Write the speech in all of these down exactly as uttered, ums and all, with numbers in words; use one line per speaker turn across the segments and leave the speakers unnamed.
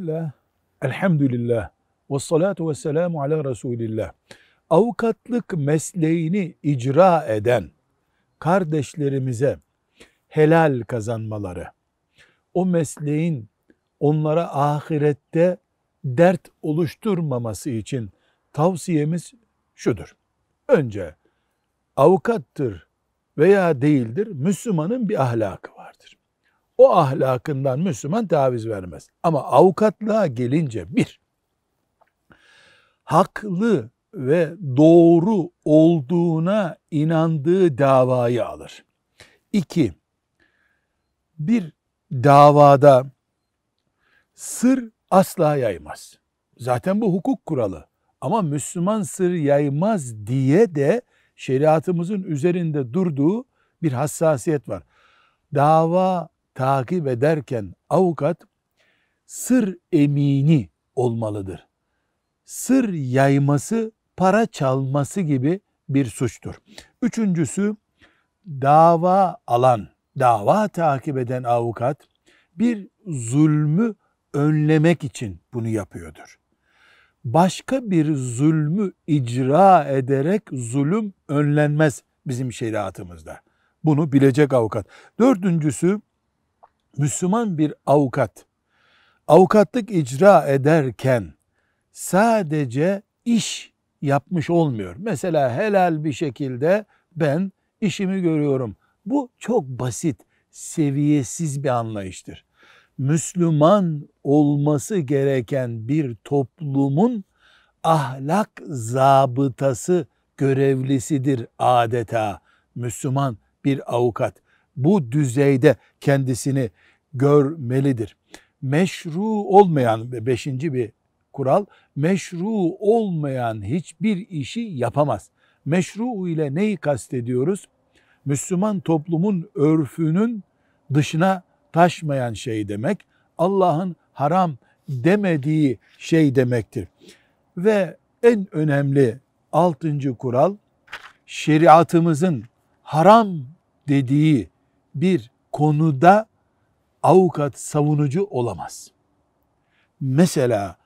Bismillah, elhamdülillah, ve salatu ve selamu ala Resulillah. Avukatlık mesleğini icra eden kardeşlerimize helal kazanmaları, o mesleğin onlara ahirette dert oluşturmaması için tavsiyemiz şudur. Önce avukattır veya değildir, Müslümanın bir ahlakı vardır. O ahlakından Müslüman taviz vermez. Ama avukatlığa gelince bir, haklı ve doğru olduğuna inandığı davayı alır. İki, bir davada sır asla yaymaz. Zaten bu hukuk kuralı. Ama Müslüman sır yaymaz diye de şeriatımızın üzerinde durduğu bir hassasiyet var. Dava takip ederken avukat sır emini olmalıdır. Sır yayması, para çalması gibi bir suçtur. Üçüncüsü, dava alan, dava takip eden avukat bir zulmü önlemek için bunu yapıyordur. Başka bir zulmü icra ederek zulüm önlenmez bizim şeriatımızda. Bunu bilecek avukat. Dördüncüsü, Müslüman bir avukat, avukatlık icra ederken sadece iş yapmış olmuyor. Mesela helal bir şekilde ben işimi görüyorum. Bu çok basit, seviyesiz bir anlayıştır. Müslüman olması gereken bir toplumun ahlak zabıtası görevlisidir adeta Müslüman bir avukat. Bu düzeyde kendisini görmelidir. Meşru olmayan, beşinci bir kural, meşru olmayan hiçbir işi yapamaz. Meşru ile neyi kastediyoruz? Müslüman toplumun örfünün dışına taşmayan şey demek, Allah'ın haram demediği şey demektir. Ve en önemli altıncı kural, şeriatımızın haram dediği bir konuda avukat savunucu olamaz. Mesela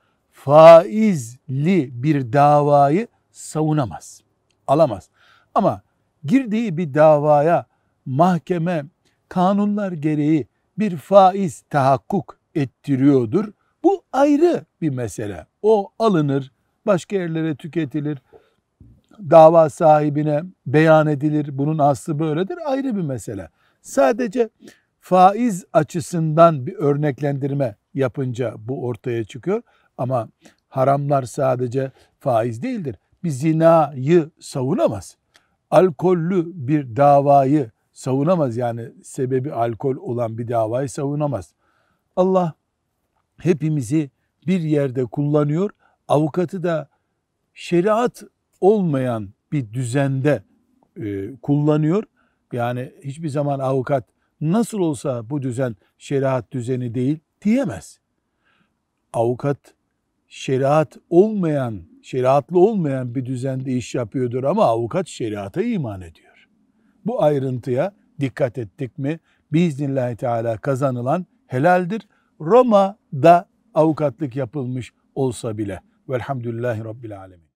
faizli bir davayı savunamaz, alamaz. Ama girdiği bir davaya mahkeme kanunlar gereği bir faiz tahakkuk ettiriyordur. Bu ayrı bir mesele. O alınır, başka yerlere tüketilir, dava sahibine beyan edilir. Bunun aslı böyledir, ayrı bir mesele. Sadece faiz açısından bir örneklendirme yapınca bu ortaya çıkıyor. Ama haramlar sadece faiz değildir. Bir zinayı savunamaz. Alkollü bir davayı savunamaz, yani sebebi alkol olan bir davayı savunamaz. Allah hepimizi bir yerde kullanıyor, avukatı da şeriat olmayan bir düzende e, kullanıyor. Yani hiçbir zaman avukat nasıl olsa bu düzen şeriat düzeni değil diyemez. Avukat şeriat olmayan, şeriatlı olmayan bir düzende iş yapıyordur ama avukat şeriata iman ediyor. Bu ayrıntıya dikkat ettik mi biiznillahü teala kazanılan helaldir. Roma'da avukatlık yapılmış olsa bile. Velhamdülillahi Rabbil alemin.